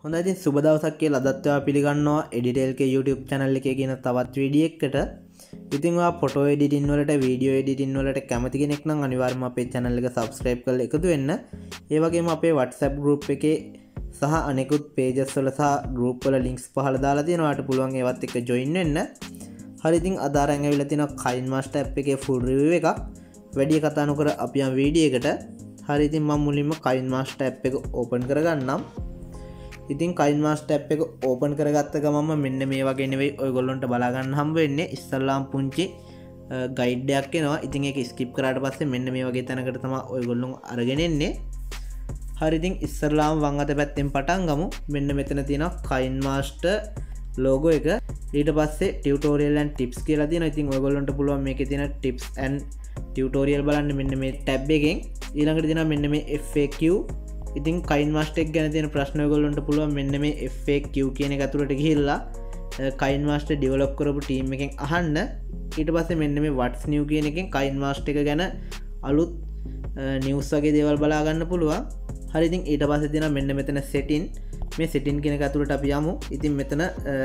හොඳයි ඉතින් සුබ දවසක් කියලා අදත් ඔයා පිළිගන්නවා එඩිටේල්ක YouTube channel එකේ කියන තවත් වීඩියෝ එකකට. ඉතින් ඔයා ෆොටෝ එඩිටින් වලට වීඩියෝ එඩිටින් වලට කැමති කෙනෙක් නම් අනිවාර්යයෙන්ම අපේ channel එක subscribe කරලා එකතු වෙන්න. ඒ වගේම අපේ WhatsApp group එකේ සහ අනෙකුත් pages වල සහ group වල links පහළ දාලා තියෙනවා. ඔයාට පුළුවන් ඒවත් එක්ක join වෙන්න. හරි ඉතින් අද අරන් ඇවිල්ලා තියෙනවා KineMaster app එකේ full review එකක්. වැඩි කතා නොකර අපි යමු වීඩියෝ එකට. හරි ඉතින් මම මුලින්ම KineMaster app එක open කරගන්නම්. ඉතින් KineMaster app එක ඕපන් කරගත්ත ගමන්ම මෙන්න මේ වගේ නෙවෙයි ඔයගොල්ලන්ට බලා ගන්න හම්බ වෙන්නේ. ඉස්සල්ලාම පුංචි ගයිඩ් එකක් එනවා. ඉතින් ඒක ස්කිප් කරාට පස්සේ මෙන්න මේ වගේ තැනකට තමයි ඔයගොල්ලෝ අරගෙන එන්නේ. හරි ඉතින් ඉස්සල්ලාම වම් අත පැත්තෙන් පටන් ගමු. මෙන්න මෙතන තියෙනවා KineMaster logo එක. ඊට පස්සේ tutorial and tips කියලා තියෙනවා. ඉතින් ඔයගොල්ලන්ට පුළුවන් මේකේ තියෙන tips and tutorial බලන්න මෙන්න මේ tab එකෙන්. ඊළඟට තියෙනවා මෙන්න මේ FAQ. ඉතින් KineMaster එක ගැන තියෙන ප්‍රශ්න ඔයගොල්ලන්ට පුළුවන් මෙන්න මේ FAQ කියන එක ඇතුළට ගිහිල්ලා KineMaster ඩෙවලොප් කරපු ටීම් එකෙන් අහන්න. ඊට පස්සේ මෙන්න මේ what's new කියන එකෙන් KineMaster එක ගැන අලුත් නිවුස් වගේ දේවල් බලා ගන්න පුළුවන්. හරි ඉතින් ඊට පස්සේ තියෙනවා මෙන්න මෙතන setting. මේ setting කියන එක ඇතුළට අපි යමු. ඉතින් මෙතන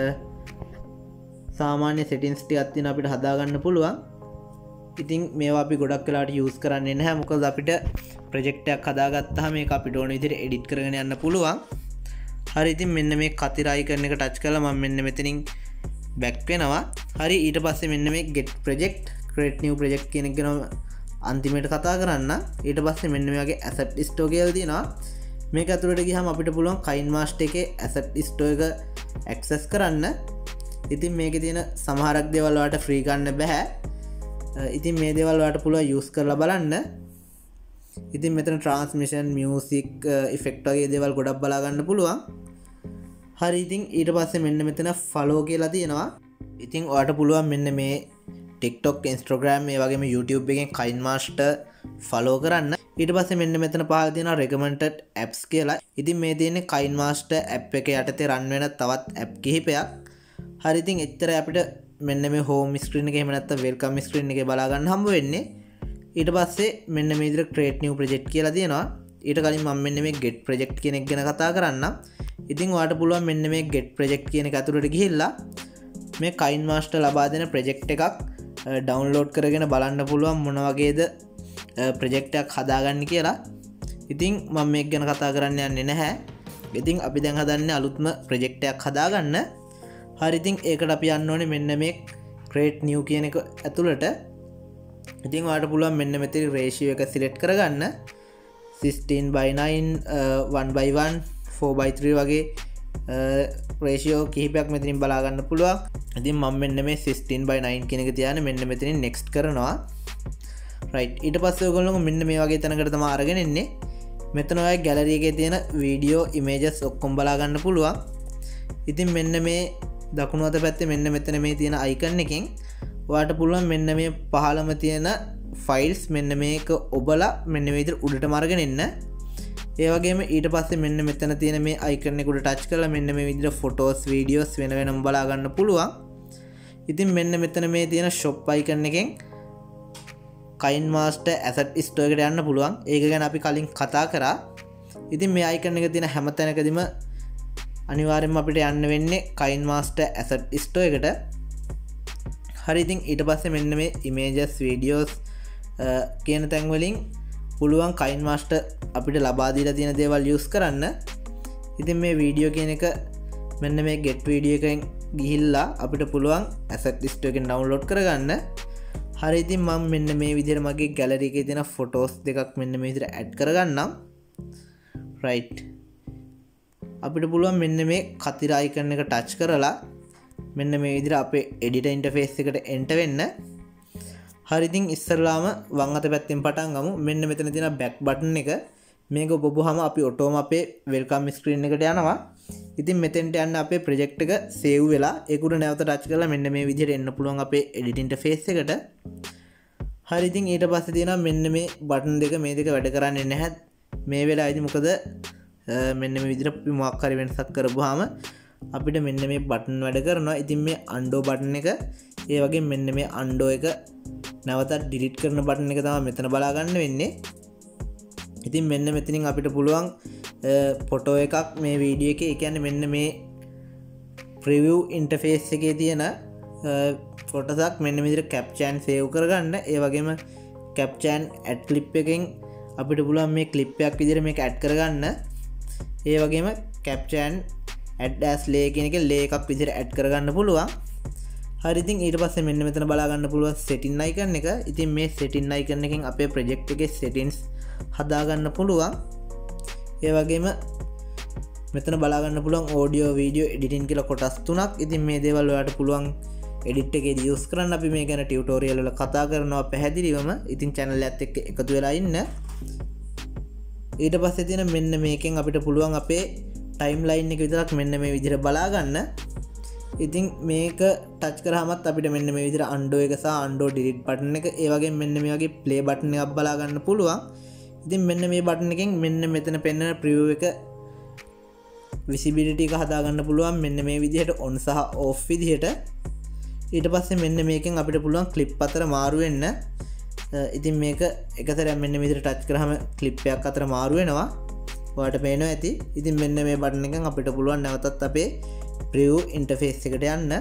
සාමාන්‍ය settings ටිකක් තියෙනවා අපිට හදා ගන්න පුළුවන්. ඉතින් මේවා අපි ගොඩක් වෙලාට යූස් කරන්නේ නැහැ. මොකද අපිට ප්‍රොජෙක්ට් එකක් හදාගත්තාම මේක අපිට ඕන විදිහට එඩිට් කරගෙන යන්න පුළුවන්. හරි ඉතින් මෙන්න මේ කතිර අයිකන් එක ටච් කරලා මම මෙන්න මෙතනින් බැක් වෙනවා. හරි ඊට පස්සේ මෙන්න මේ get project create new project කියන එක ගැන අන්තිමට කතා කරන්න. ඊට පස්සේ මෙන්න මේ වගේ asset store කියලා තියෙනවා. මේක ඇතුළට ගියාම අපිට පුළුවන් KineMaster එකේ asset store එක access කරන්න. ඉතින් මේකේ තියෙන සමහරක් දේවල් වලට free ගන්න බෑ. ඉතින් මේ දේවල් වලට පුළුවන් යූස් කරලා බලන්න. ඉතින් මෙතන transmission music effect වගේ දේවල් ගොඩක් බලා ගන්න පුළුවන්. හරි ඉතින් ඊට පස්සේ මෙන්න මෙතන follow කියලා තියෙනවා. ඉතින් ඔයාලට පුළුවන් මෙන්න මේ TikTok Instagram මේ වගේම YouTube එකෙන් KineMaster follow කරන්න. ඊට පස්සේ මෙන්න මෙතන පහළ තියෙනවා recommended apps කියලා. ඉතින් මේ තියෙන්නේ KineMaster app එක යටතේ run වෙන තවත් app කිහිපයක්. හරි ඉතින් එච්චර අපිට මෙන්න මේ home screen එකේ එහෙම නැත්නම් welcome screen එකේ බලා ගන්න හම්බ වෙන්නේ. ඊට පස්සේ මෙන්න මේ විදිහට create new project කියලා තියෙනවා. ඊට කලින් මම මෙන්න මේ get project කියන එක ගැන කතා කරන්නම්. ඉතින් ඔයාලට පුළුවන් මෙන්න මේ get project කියන එක ඇතුළට ගිහිල්ලා මේ KineMaster ලබා දෙන project එකක් download කරගෙන බලන්න පුළුවන් මොන වගේද project එකක් හදාගන්න කියලා. ඉතින් මම මේක ගැන කතා කරන්න යන්නේ නැහැ. ඉතින් අපි දැන් හදන්නේ අලුත්ම project එකක් හදාගන්න. හරි ඉතින් ඒකට අපි යන්න ඕනේ මෙන්න මේ create new කියන එක ඇතුළට. ඉතින් ඔයාලට පුළුවන් මෙන්න මෙතන ratio එක select කරගන්න. 16:9 1:1 4:3 වගේ ratio කිහිපයක් මෙතනින් බලා ගන්න පුළුවන්. ඉතින් මම මෙන්න මේ 16:9 කියන එක තියාගෙන මෙන්න මෙතනින් next කරනවා. right ඊට පස්සේ ඔයගොල්ලෝ මෙන්න මේ වගේ තැනකට තමයි අරගෙන එන්නේ. මෙතන ඔයගේ gallery එකේ තියෙන video images ඔක්කොම බලා ගන්න පුළුවන්. ඉතින් මෙන්න මේ දකුණු අත පැත්තේ මෙන්න මෙතන මේ තියෙන icon එකෙන් ඔයාලට පුළුවන් මෙන්න මේ පහළම තියෙන files මෙන්න මේක ඔබලා මෙන්න මේ විදිහට උඩටම අරගෙන එන්න. ඒ වගේම ඊට පස්සේ මෙන්න මෙතන තියෙන මේ icon එක උඩ touch කරලා මෙන්න මේ විදිහට photos videos වෙන වෙනම බලා ගන්න පුළුවන්. ඉතින් මෙන්න මෙතන මේ තියෙන shop icon එකෙන් KineMaster asset store එකට යන්න පුළුවන්. ඒක ගැන අපි කලින් කතා කරා. ඉතින් මේ icon එක තියෙන හැම තැනකදීම අනිවාර්යෙන්ම අපිට යන්න වෙන්නේ KineMaster asset store එකට. හරි ඉතින් ඊට පස්සේ මෙන්න මේ images videos කියන තැන් වලින් පුළුවන් KineMaster අපිට ලබා දීලා තියෙන දේවල් use කරන්න. ඉතින් මේ වීඩියෝ කියන එක මෙන්න මේ get video එකෙන් ගිහිල්ලා අපිට පුළුවන් asset store එකෙන් download කරගන්න. හරි ඉතින් මම මෙන්න මේ විදිහට මගේ gallery එකේ තියෙන photos දෙකක් මෙන්න මේ විදිහට add කරගන්නම්. right අපිට පුළුවන් මෙන්න මේ කතිර icon එක touch කරලා මෙන්න මේ විදිහට අපේ editor interface එකට enter වෙන්න. හරි ඉතින් ඉස්සරලාම වම් අත පැත්තෙන් පටන් ගමු. මෙන්න මෙතන තියෙන back button එක මේක ඔබවහම අපි ඔටෝම අපේ welcome screen එකට යනවා. ඉතින් මෙතෙන්ට යන්න අපේ project එක save වෙලා ඒක උඩ නැවත touch කරලා මෙන්න මේ විදිහට එන්න පුළුවන් අපේ editor interface එකට. හරි ඉතින් ඊට පස්සේ තියෙනවා මෙන්න මේ button දෙක මේ දෙක වැඩ කරන්නේ නැහැ මේ වෙලාවේදී. මොකද මෙන්න මේ විදිහට මොකක් හරි වෙනසක් කරපුවාම අපිට මෙන්න මේ බටන් වැඩ කරනවා. ඉතින් මේ undo බටන් එක ඒ වගේ මෙන්න මේ undo එක නැවතත් delete කරන බටන් එක තමයි මෙතන බලා ගන්න වෙන්නේ. ඉතින් මෙන්න මෙතනින් අපිට පුළුවන් ෆොටෝ එකක් මේ වීඩියෝ එක. ඒ කියන්නේ මෙන්න මේ ප්‍රිවිව් ඉන්ටර්ෆේස් එකේ තියෙන ෆොටෝසක් මෙන්න මේ විදිහට කැප්චර් සේව් කරගන්න. ඒ වගේම කැප්චර් ඇඩ් ක්ලිප් එකෙන් අපිට පුළුවන් මේ ක්ලිප් එකක් විදිහට මේක ඇඩ් කරගන්න. ඒ වගේම කැප්චර් ඇඩ් ඇස් ලේ කියන එක ලේ එකක් විදිහට ඇඩ් කරගන්න පුළුවන්. හරි, ඉතින් ඊට පස්සේ මෙන්න මෙතන බලා ගන්න පුළුවන් සෙටින් අයිකන් එක. ඉතින් මේ සෙටින් අයිකන් එකෙන් අපේ ප්‍රොජෙක්ට් එකේ සෙටින්ස් හදා ගන්න පුළුවන්. ඒ වගේම මෙතන බලා ගන්න පුළුවන් ඔඩියෝ වීඩියෝ එඩිටින් කියලා කොටස් තුනක්. ඉතින් මේ දේවල් ඔයාලට පුළුවන් එඩිට් එකේදී යූස් කරන්න. අපි මේ ගැන ටියුටෝරියල් වල කතා කරනවා පැහැදිලිවම. ඉතින් channel එකත් එක්ක එකතු වෙලා ඉන්න. ඊට පස්සේ තියෙන මෙන්න මේකෙන් අපිට පුළුවන් අපේ ටයිම්ලයින් එක විතරක් මෙන්න මේ විදිහට බලා ගන්න. ඉතින් මේක ටච් කරාමත් අපිට මෙන්න මේ විදිහට අන්ඩෝ එක සහ අන්ඩෝ ඩිලීට් බටන් එක, ඒ වගේම මෙන්න මේ වගේ ප්ලේ බටන් එකක් බලා ගන්න පුළුවන්. ඉතින් මෙන්න මේ බටන් එකෙන් මෙන්න මෙතන පෙන්වන ප්‍රිවිව් එක විසිබිලිටි එක හදා ගන්න පුළුවන් මෙන්න මේ විදිහට ඔන් සහ ඔෆ් විදිහට. ඊට පස්සේ මෙන්න මේකෙන් අපිට පුළුවන් ක්ලිප් අතර මාරු වෙන්න. ඉතින් මේක එකතරම් මෙන්න මේ විදිහට ටච් කරාම ක්ලිප් එකක් අතර මාරු වෙනවා. ඔයාලට පේනවා ඇති. ඉතින් මෙන්න මේ බටන් එකෙන් අපිට පුළුවන් නැවතත් අපේ ප්‍රිවිව් ඉන්ටර්ෆේස් එකට යන්න.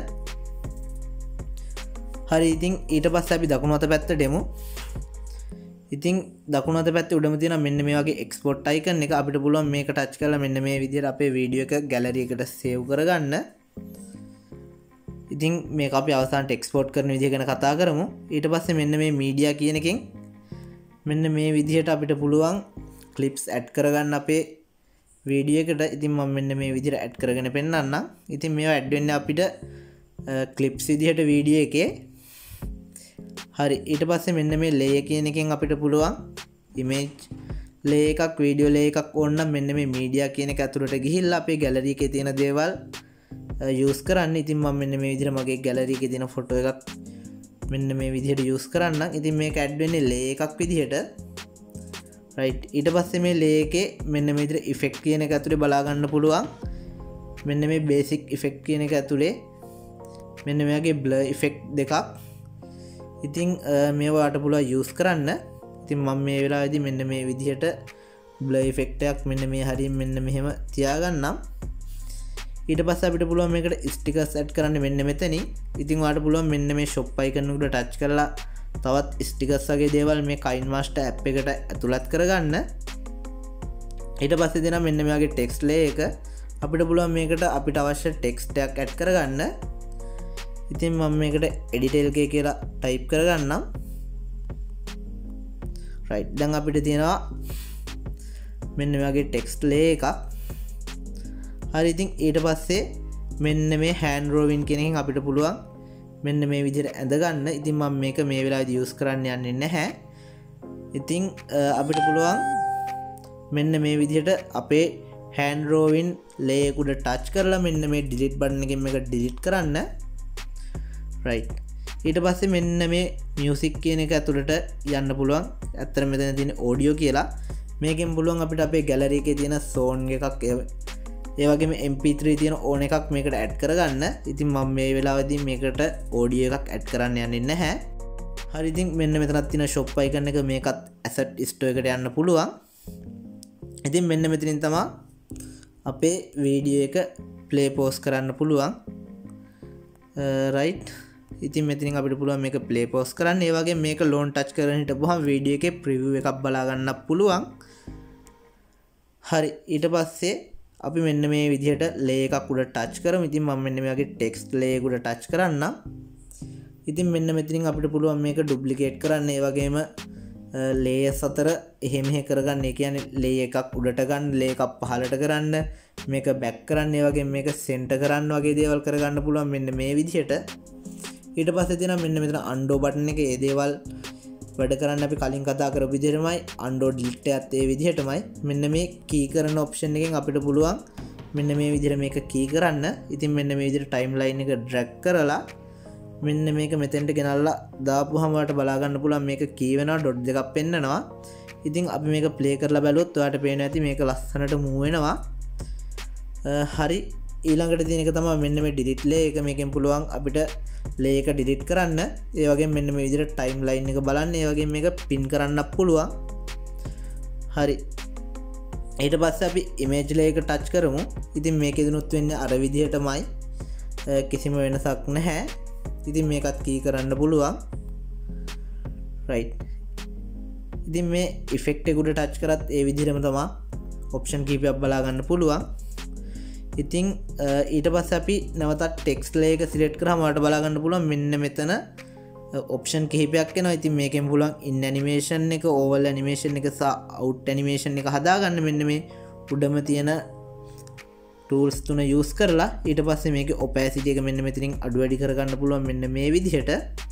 හරි, ඉතින් ඊට පස්සේ අපි දකුණු අත පැත්තට එමු. ඉතින් දකුණු අත පැත්තේ උඩම තියෙන මෙන්න මේ වගේ එක්ස්පෝර්ට් අයිකන් එක අපිට පුළුවන් මේක ටච් කරලා මෙන්න මේ විදිහට අපේ වීඩියෝ එක ගැලරි එකට සේව් කරගන්න. ඉතින් මේක අපි අවසානට එක්ස්පෝර්ට් කරන විදිහ ගැන කතා කරමු. ඊට පස්සේ මෙන්න මේ මීඩියා කියන එකෙන් මෙන්න මේ විදිහට අපිට පුළුවන් ක්ලිප්ස් ඇඩ් කරගන්න අපේ වීඩියෝ එකට. ඉතින් මම මෙන්න මේ විදිහට ඇඩ් කරගෙන පෙන්නන්නම්. ඉතින් මේවා ඇඩ් වෙන්නේ අපිට ක්ලිප්ස් විදිහට වීඩියෝ එකේ. හරි, ඊට පස්සේ මෙන්න මේ ලේයර් කියන එකෙන් අපිට පුළුවන් ඉමේජ් ලේයර් එකක් වීඩියෝ ලේයර් එකක් ඕන නම් මෙන්න මේ මීඩියා කියන එක ඇතුළට ගිහිල්ලා අපේ ගැලරි එකේ තියෙන දේවල් යූස් කරන්න. ඉතින් මම මෙන්න මේ විදිහට මගේ ගැලරි එකේ තියෙන ෆොටෝ එකක් මෙන්න මේ විදිහට යූස් කරන්නම්. ඉතින් මේක ඇඩ් වෙන්නේ ලේයර් එකක් විදිහට. රයිට්, ඊට පස්සේ මේ ලේයර් එකේ මෙන්න මේ විදිහට ඉෆෙක්ට් කියන එක ඇතුලේ බලා ගන්න පුළුවන්. මෙන්න මේ බේසික් ඉෆෙක්ට් කියන එක ඇතුලේ මෙන්න මේ වගේ බ්ලර් ඉෆෙක්ට් දෙකක්. ඉතින් මේවා ඔයාලට පුළුවන් යූස් කරන්න. ඉතින් මම මේ වෙලාවේදී මෙන්න මේ විදිහට බ්ලර් ඉෆෙක්ට් එකක් මෙන්න මේ හරියෙන් මෙන්න මෙහෙම තියාගන්නම්. ඊට පස්සේ අපිට පුළුවන් මේකට ස්ටිකර්ස් ඇඩ් කරන්න මෙන්න මෙතනින්. ඉතින් ඔයාලට පුළුවන් මෙන්න මේ shop icon එකට ටච් කරලා තවත් ස්ටිකර්ස් වගේ දේවල් මේ KineMaster app එකට ඇතුළත් කරගන්න. ඊට පස්සේ දෙනවා මෙන්න මේ වගේ text layer එක. අපිට පුළුවන් මේකට අපිට අවශ්‍ය text එකක් ඇඩ් කරගන්න. ඉතින් මම මේකට editl k කියලා ටයිප් කරගන්නම්. right, දැන් අපිට තියෙනවා මෙන්න මේ වගේ text layer එකක්. හරි, ඉතින් ඊට පස්සේ මෙන්න මේ hand drawing කියන එකෙන් අපිට පුළුවන් මෙන්න මේ විදිහට ඇඳ ගන්න. ඉතින් මම මේක මේ වෙලාවේදී යූස් කරන්න යන්නේ නැහැ. ඉතින් අපිට පුළුවන් මෙන්න මේ විදිහට අපේ hand drawing layer එක උඩ ටච් කරලා මෙන්න මේ delete button එකෙන් මේක delete කරන්න. right, ඊට පස්සේ මෙන්න මේ music කියන එක ඇතුළට යන්න පුළුවන්. ඇත්තට මෙතන තියෙන audio කියලා. මේකෙන් පුළුවන් අපිට අපේ gallery එකේ තියෙන song එකක් ඒ වගේම mp3 තියෙන ඕන එකක් මේකට ඇඩ් කරගන්න. ඉතින් මම මේ වෙලාවේදී මේකට audio එකක් ඇඩ් කරන්න යන්නේ නැහැ. හරි, ඉතින් මෙන්න මෙතනක් තියෙන shop icon එක මේකත් asset store එකට යන්න පුළුවන්. ඉතින් මෙන්න මෙතනින් තමයි අපේ වීඩියෝ එක play pause කරන්න පුළුවන්. right, ඉතින් මෙතනින් අපිට පුළුවන් මේක play pause කරන්න. ඒ වගේම මේක long touch කරගෙන හිටපුවම වීඩියෝ එකේ preview එකක් බලා ගන්න පුළුවන්. හරි, ඊට පස්සේ අපි මෙන්න මේ විදිහට layer එකක් උඩ ටච් කරමු. ඉතින් මම මෙන්න මේ වගේ text layer උඩ ටච් කරන්නම්. ඉතින් මෙන්න මෙතනින් අපිට පුළුවන් මේක duplicate කරන්න. ඒ වගේම layers අතර එහෙ මෙහෙ කරගන්න. ඒ කියන්නේ layer එකක් උඩට ගන්න, layer එකක් පහළට කරන්න, මේක back කරන්න, ඒ වගේම මේක center කරන්න වගේ දේවල් කරගන්න පුළුවන් මෙන්න මේ විදිහට. ඊට පස්සේ තියෙනවා මෙන්න මෙතන undo button එක. ඒ දේවල් වැඩ කරන්න අපි කලින් කතා කරපු විදිහටමයි undo delete එකත් ඒ විදිහටමයි. මෙන්න මේ key කරන option එකෙන් අපිට පුළුවන් මෙන්න මේ විදිහට මේක key කරන්න. ඉතින් මෙන්න මේ විදිහට timeline එක drag කරලා මෙන්න මේක මෙතෙන්ට ගෙනල්ලා දාපුවම ඔයාලට බලා ගන්න පුළුවන් මේක key වෙනවා, dot දෙකක් පෙන්නනවා. ඉතින් අපි මේක play කරලා බැලුවොත් ඔයාලට පේනවා ඇති මේක ලස්සනට move වෙනවා. හරි, ඊළඟට තියෙන එක තමයි මෙන්න මේ delete layer එක. මේකෙන් පුළුවන් අපිට layer එක delete කරන්න. ඒ වගේම මෙන්න මේ විදිහට timeline එක බලන්න. ඒ වගේම මේක pin කරන්නත් පුළුවන්. හරි, ඊට පස්සේ අපි ඉමේජ් ලේයර් එක ටච් කරමු. ඉතින් මේකෙදිනුත් වෙන්නේ අර විදිහටමයි. කිසිම වෙනසක් නැහැ. ඉතින් මේකත් කී කරන්න පුළුවන්. right. ඉතින් මේ ඉෆෙක්ට් එක උඩ ටච් කරත් ඒ විදිහටම තමයි ඔප්ෂන් කීපයක් බලා ගන්න පුළුවන්. ඉතින් ඊට පස්සේ අපි නැවතත් ටෙක්ස්ට් ලේයර් එක සිලෙක්ට් කරාම ඔයාලට බලා ගන්න පුළුවන් මෙන්න මෙතන ඔප්ෂන් කිහිපයක් එනවා. ඉතින් මේකෙන් පුළුවන් ඉන් ඇනිමේෂන් එක, ඕවල් ඇනිමේෂන් එක සහ අවුට් ඇනිමේෂන් එක හදාගන්න මෙන්න මේ උඩම තියෙන ටූල්ස් තුන යූස් කරලා. ඊට පස්සේ මේකේ ඔපැසිටි එක මෙන්න මෙතනින් අඩු වැඩි කරගන්න පුළුවන් මෙන්න මේ විදිහට.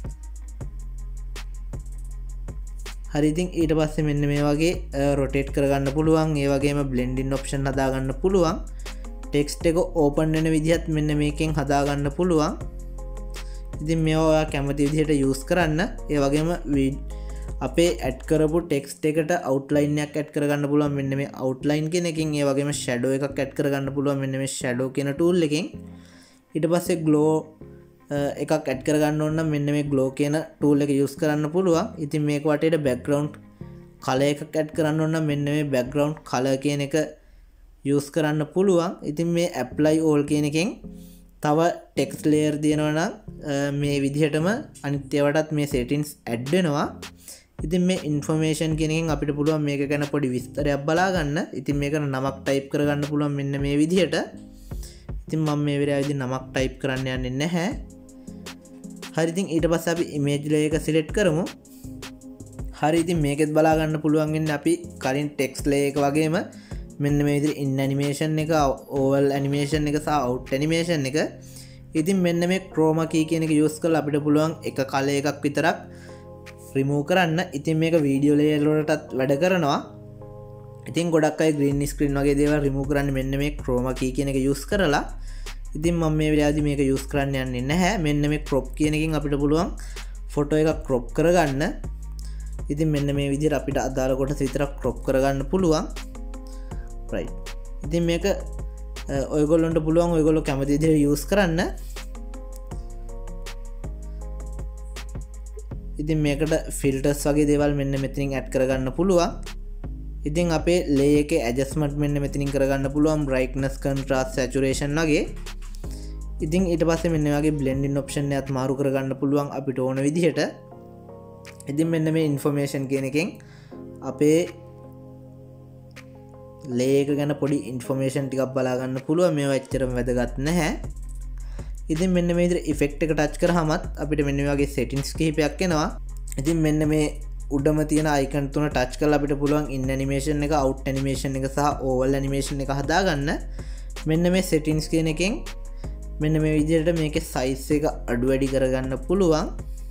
හරි. ඉතින් ඊට පස්සේ මෙන්න මේ වගේ රොටේට් කරගන්න පුළුවන්. ඒ වගේම බ්ලෙන්ඩින් ඔප්ෂන් හදාගන්න පුළුවන්. ටෙක්ස්ට් එක ඕපන් වෙන විදිහත් මෙන්න මේකෙන් හදාගන්න පුළුවන්. ඉතින් මේවා ඔයා කැමති විදිහට යූස් කරන්න. ඒ වගේම අපේ ඇඩ් කරපු ටෙක්ස්ට් එකට අවුට්ලයින් එකක් ඇඩ් කරගන්න පුළුවන් මෙන්න මේ අවුට්ලයින් කියන එකෙන්. ඒ වගේම ෂැඩෝ එකක් ඇඩ් කරගන්න පුළුවන් මෙන්න මේ ෂැඩෝ කියන ටූල් එකෙන්. ඊට පස්සේ ග්ලෝ එකක් ඇඩ් කරගන්න ඕන නම් මෙන්න මේ ග්ලෝ කියන ටූල් එක යූස් කරන්න පුළුවන්. ඉතින් මේක වටේට බෑග්ග්‍රවුන්ඩ් කලර් එකක් ඇඩ් කරන්න ඕන නම් මෙන්න මේ බෑග්ග්‍රවුන්ඩ් කලර් කියන එක යූස් කරන්න පුළුවන්. ඉතින් මේ ඇප්ලයි ඕල් කියන එකෙන් තව ටෙක්ස්ට් ලේයර් දිනනවා නම් මේ විදිහටම අනිත් ඒවාටත් මේ සෙටින්ග්ස් ඇඩ් වෙනවා. ඉතින් මේ ඉන්ෆර්මේෂන් කියන එකෙන් අපිට පුළුවන් මේක ගැන පොඩි විස්තරයක් බලා ගන්න. ඉතින් මේකට නමක් ටයිප් කරගන්න පුළුවන් මෙන්න මේ විදිහට. ඉතින් මම මේ වෙලාවේදී නමක් ටයිප් කරන්න යන්නේ නැහැ. හරි. ඉතින් ඊට පස්සේ අපි ඉමේජ් ලේයර් එක සිලෙක්ට් කරමු. හරි. ඉතින් මේකෙත් බලා ගන්න පුළුවන් වෙන්නේ අපි කලින් ටෙක්ස්ට් ලේයර් එක වගේම මෙන්න මේ විදිහට ඉන් ඇනිමේෂන් එක, ඕවල් ඇනිමේෂන් එක සහ අවුට් ඇනිමේෂන් එක. ඉතින් මෙන්න මේ ක්‍රෝමා කී කියන එක යූස් කරලා අපිට පුළුවන් එක කලර් එකක් විතරක් රිමූව් කරන්න. ඉතින් මේක වීඩියෝ ලේයර් වලටත් වැඩ කරනවා. ඉතින් ගොඩක් අය ග්‍රීන් ස්ක්‍රීන් වගේ දේවල් රිමූව් කරන්න මෙන්න මේ ක්‍රෝමා කී කියන එක යූස් කරලා. ඉතින් මම මේ වෙලාවේදී මේක යූස් කරන්න යන්නේ නැහැ. මෙන්න මේ ක්‍රොප් කියන එකෙන් අපිට පුළුවන් ෆොටෝ එකක් ක්‍රොප් කරගන්න. ඉතින් මෙන්න මේ විදිහට අපිට අදාළ කොටස විතරක් ක්‍රොප් කරගන්න පුළුවන්. right. ඉතින් මේක ඔයගොල්ලොන්ට පුළුවන් ඔයගොල්ලෝ කැමති විදිහට යූස් කරන්න. ඉතින් මේකට ෆිල්ටර්ස් වගේ දේවල් මෙන්න මෙතනින් ඇඩ් කරගන්න පුළුවන්. ඉතින් අපේ ලේයර් එකේ ඇඩ්ජස්ට්මන්ට් මෙන්න මෙතනින් කරගන්න පුළුවන්. බ්‍රයිට්නස්, කන්ට්‍රාස්ට්, සැචුරේෂන් වගේ. ඉතින් ඊට පස්සේ මෙන්න වගේ බ්ලෙන්ඩින් ඔප්ෂන් එකත් මාරු කරගන්න පුළුවන් අපිට ඕන විදිහට. ඉතින් මෙන්න මේ ඉන්ෆර්මේෂන් කියන එකෙන් අපේ ලේයර් එක ගැන පොඩි ඉන්ෆර්මේෂන් ටිකක් බලා ගන්න පුළුවන්. මේවා එච්චරම වැදගත් නැහැ. ඉතින් මෙන්න මේ විදිහට ඉෆෙක්ට් එක ටච් කරාමත් අපිට මෙන්න මේ වගේ සෙටින්ග්ස් කිහිපයක් එනවා. ඉතින් මෙන්න මේ උඩම තියෙන අයිකන් තුන ටච් කරලා අපිට පුළුවන් ඉන් ඇනිමේෂන් එක, අවුට් ඇනිමේෂන් එක සහ ඕවල් ඇනිමේෂන් එක හදාගන්න. මෙන්න මේ සෙටින්ග්ස් කියන එකෙන් මෙන්න මේ විදිහට මේකේ සයිස් එක අඩු වැඩි කරගන්න පුළුවන්.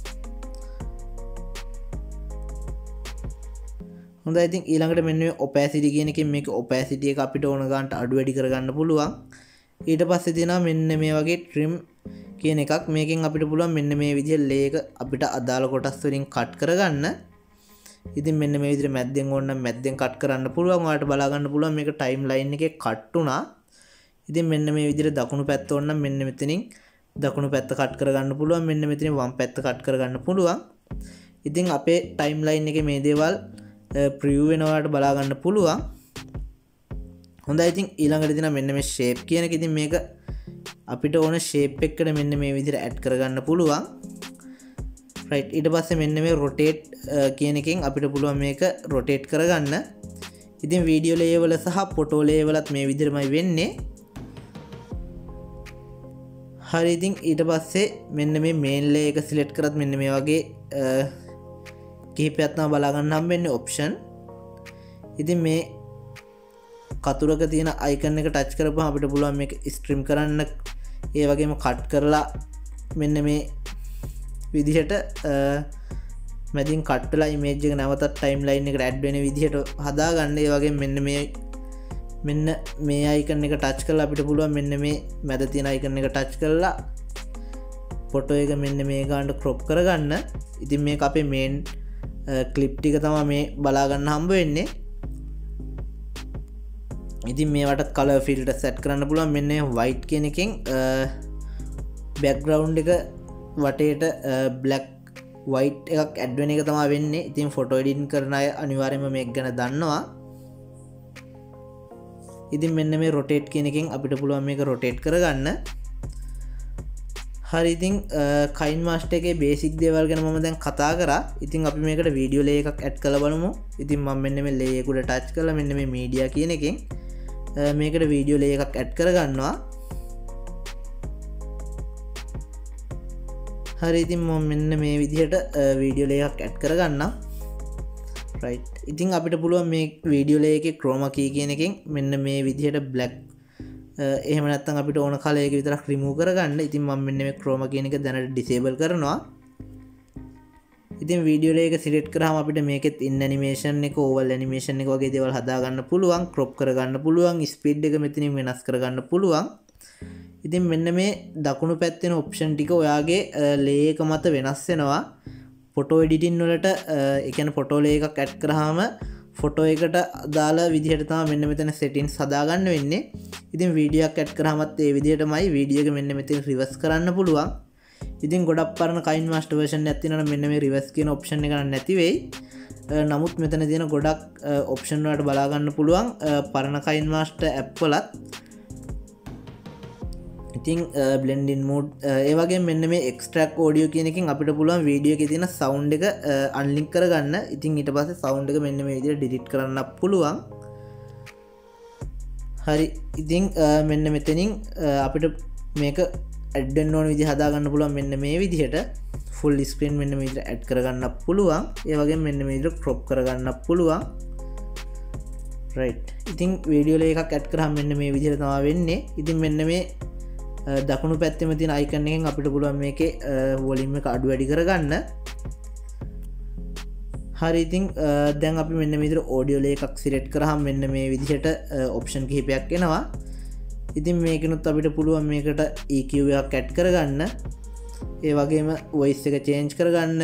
හොඳයි. ඉතින් ඊළඟට මෙන්න මේ ඔපැසිටි කියන එකෙන් මේක ඔපැසිටි එක අපිට ඕන ගන්නට අඩු වැඩි කරගන්න පුළුවන්. ඊට පස්සේ තියෙනවා මෙන්න මේ වගේ ට්‍රිම් කියන එකක්. මේකෙන් අපිට පුළුවන් මෙන්න මේ විදිහට ලේයර් එක අපිට අදාළ කොටස් වලින් කට් කරගන්න. ඉතින් මෙන්න මේ විදිහට මැද්දෙන් ඕන නම් මැද්දෙන් කට් කරන්න පුළුවන්. ඔයාලට බලා ගන්න පුළුවන් මේක ටයිම් ලයින් එකේ කට් වුණා. ඉතින් මෙන්න මේ විදිහට දකුණු පැත්ත ඕන නම් මෙන්න මෙතනින් දකුණු පැත්ත කට් කරගන්න පුළුවන්. මෙන්න මෙතනින් වම් පැත්ත කට් කරගන්න පුළුවන්. ඉතින් අපේ ටයිම් ලයින් එකේ මේ දේවල් ප්‍රිව් වෙනවාට බලා ගන්න පුළුවන්. හොඳයි. ඉතින් ඊළඟට තියෙනවා මෙන්න මේ ෂේප් කියන එක. ඉතින් මේක අපිට ඕන ෂේප් එකකට මෙන්න මේ විදිහට ඇඩ් කරගන්න පුළුවන්. right. ඊට පස්සේ මෙන්න මේ rotate කියන එකෙන් අපිට පුළුවන් මේක rotate කරගන්න. ඉතින් වීඩියෝ ලේයර් වල සහ ෆොටෝ ලේයර් වලත් මේ විදිහටමයි වෙන්නේ. හරි. ඉතින් ඊට පස්සේ මෙන්න මේ මේන් ලේයර් එක සිලෙක්ට් කරත් මෙන්න මේ වගේ කිහිපයක් තමයි බලා ගන්න හම්බෙන්නේ ඔප්ෂන්. ඉතින් මේ කතුරක තියෙන අයිකන් එක ටච් කරපුවම අපිට පුළුවන් මේක ස්ට්‍රීම් කරන්න. ඒ වගේම කට් කරලා මෙන්න මේ විදිහට මැදින් කට් වෙලා ඉමේජ් එක නැවතත් ටයිම් ලයින් එකට ඇඩ් වෙන විදිහට හදාගන්න. ඒ වගේම මෙන්න මේ අයිකන් එක ටච් කරලා අපිට පුළුවන් මෙන්න මේ මැද තියෙන අයිකන් එක ටච් කරලා ෆොටෝ එක මෙන්න මේ ගානට ක්‍රොප් කරගන්න. ඉතින් මේක අපේ මේන් ක්ලිප් ටික තමයි මේ බලා ගන්න හම්බ වෙන්නේ. ඉතින් මේවට කලර් ෆිල්ටර් සෙට් කරන්න පුළුවන්. මෙන්න white කියන එකෙන් බෑග්ග්‍රවුන්ඩ් එක වටේට black white එකක් ඇඩ් වෙන එක තමයි වෙන්නේ. ඉතින් ෆොටෝ එඩිටින් කරන අය අනිවාර්යයෙන්ම මේක ගැන දන්නවා. ඉතින් මෙන්න මේ රොටේට් කියන එකෙන් අපිට පුළුවන් මේක රොටේට් කරගන්න. හරි ඉතින් කයින් මාස්ටර් එකේ බේසික් දේවල් ගැන මම දැන් කතා කරා. ඉතින් අපි මේකට වීඩියෝ ලේයර් එකක් ඇඩ් කරලා බලමු. ඉතින් මම මෙන්න මේ ලේයර් එක උඩ ටච් කරලා මෙන්න මේ මීඩියා කියන එකෙන් මේකට වීඩියෝ ලේයර් එකක් ඇඩ් කරගන්නවා. හරි ඉතින් මම මෙන්න මේ විදිහට වීඩියෝ ලේයර් එකක් ඇඩ් කරගන්නම්. right ඉතින් අපිට පුළුවන් මේ වීඩියෝ ලේයර් එකේ chroma key කියන එකෙන් මෙන්න මේ විදිහට black එහෙම නැත්නම් අපිට ඕන කලර් එක විතරක් remove කරගන්න. ඉතින් මම මෙන්න මේ chroma කියන එක දැනට disable කරනවා. ඉතින් වීඩියෝ ලේයර් එක select කරාම අපිට මේකෙත් in animation එක oval animation එක වගේ දේවල් හදා ගන්න පුළුවන්, crop කරගන්න පුළුවන්, speed එක මෙතනින් වෙනස් කරගන්න පුළුවන්. ඉතින් මෙන්න මේ දකුණු පැත්තේ option ටික ඔයාගේ layer එක මත වෙනස් වෙනවා. ෆොටෝ එඩිටින් වලට ඒ කියන්නේ ෆොටෝ ලේයර් එකක් ඇඩ් කරාම ෆොටෝ එකට දාලා විදිහට තමයි මෙන්න මෙතන settings හදාගන්න වෙන්නේ. ඉතින් වීඩියෝ එකක් ඇඩ් කරාමත් ඒ විදිහටමයි වීඩියෝ එක මෙන්න මෙතන reverse කරන්න පුළුවන්. ඉතින් ගොඩක් පරණ කයින් මාස්ටර් version එකක් තියෙනවා නම් මෙන්න මේ reverse කියන option එක නැති වෙයි. නමුත් මෙතන තියෙන ගොඩක් option වලට බලා ගන්න පුළුවන් පරණ කයින් මාස්ටර් app වලත්. ඉතින් blending mode ඒ වගේ මෙන්න මේ extract audio කියන එකෙන් අපිට පුළුවන් වීඩියෝ එකේ තියෙන sound එක unlink කරගන්න. ඉතින් ඊට පස්සේ sound එක මෙන්න මේ විදිහට delete කරන්න පුළුවන්. හරි ඉතින් මෙන්න මෙතනින් අපිට මේක add වෙන්න ඕන විදිහ හදා ගන්න පුළුවන් මෙන්න මේ විදිහට full screen මෙන්න මේ විදිහට add කරගන්න පුළුවන්. ඒ වගේම මෙන්න මේ විදිහට crop කරගන්න පුළුවන්. right ඉතින් වීඩියෝ ලේයර් එකක් add කරාම මෙන්න මේ විදිහට තමයි වෙන්නේ. ඉතින් මෙන්න මේ දකුණු පැත්තෙම තියෙන icon එකෙන් අපිට පුළුවන් මේකේ volume එක අඩු වැඩි කරගන්න. හරි ඉතින් දැන් අපි මෙන්න මේ විදිහට audio layer එකක් select කරාම මෙන්න මේ විදිහට option කිහිපයක් එනවා. ඉතින් මේකෙනුත් අපිට පුළුවන් මේකට EQ එකක් add කරගන්න. ඒ වගේම voice එක change කරගන්න.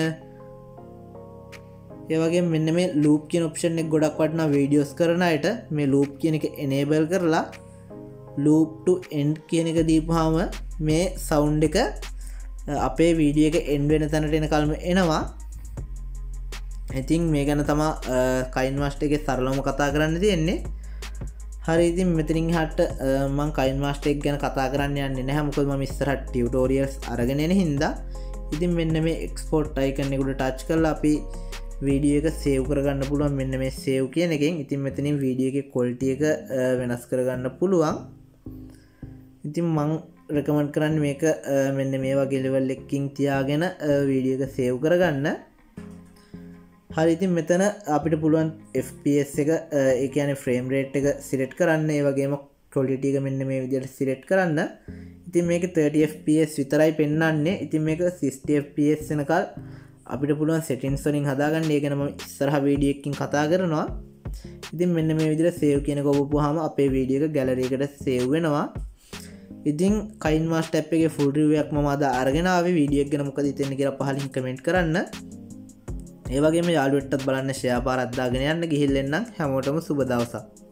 ඒ වගේම මෙන්න මේ loop කියන option එක ගොඩක් වටිනා videos කරන අයට මේ loop කියන එක enable කරලා loop to end කියන එක දීපුවාම මේ sound එක අපේ වීඩියෝ එක end වෙන තැනට එනකල්ම එනවා. ඉතින් මේ ගැන තමයි කයින් මාස්ටර් එකේ සරලවම කතා කරන්න තියෙන්නේ. හරි ඉතින් මෙතනින් එහාට මම කයින් මාස්ටර් එක ගැන කතා කරන්න යන්නේ නැහැ. මොකද මම ඉස්සරහට ටියුටෝරියල්ස් අරගෙන එන හින්දා. ඉතින් මෙන්න මේ export icon එක උඩ touch කරලා අපි වීඩියෝ එක save කරගන්න පුළුවන් මෙන්න මේ save කියන එකෙන්. ඉතින් මෙතනින් වීඩියෝ එකේ quality එක වෙනස් කරගන්න පුළුවන්. ඉතින් මම recommend කරන්නේ මේක මෙන්න මේ වගේ level එකකින් තියාගෙන වීඩියෝ එක save කරගන්න. හරි ඉතින් මෙතන අපිට පුළුවන් FPS එක ඒ කියන්නේ frame rate එක select කරන්න. ඒ වගේම quality එක මෙන්න මේ විදිහට select කරන්න. ඉතින් මේක 30 fps විතරයි පෙන්වන්නේ. ඉතින් මේක 60 fps වෙනකල් අපිට පුළුවන් settings වලින් හදාගන්න. ඒක ගැන මම ඉස්සරහ වීඩියෝ එකකින් කතා කරනවා. ඉතින් මෙන්න මේ විදිහට save කියන එක ඔබපුවාම අපේ වීඩියෝ එක gallery එකට save වෙනවා. ඉතින් කයින් මාස්ටර් app එකේ full review එකක් මම අද අරගෙන ආවේ. වීඩියෝ එක ගැන මොකද හිතෙන්නේ කියලා පහලින් comment කරන්න. ඒ වගේම යාළුවෙක්ටත් බලන්න share පාරක් දාගෙන යන්න. ගිහින් එන්නම්. හැමෝටම සුබ දවසක්.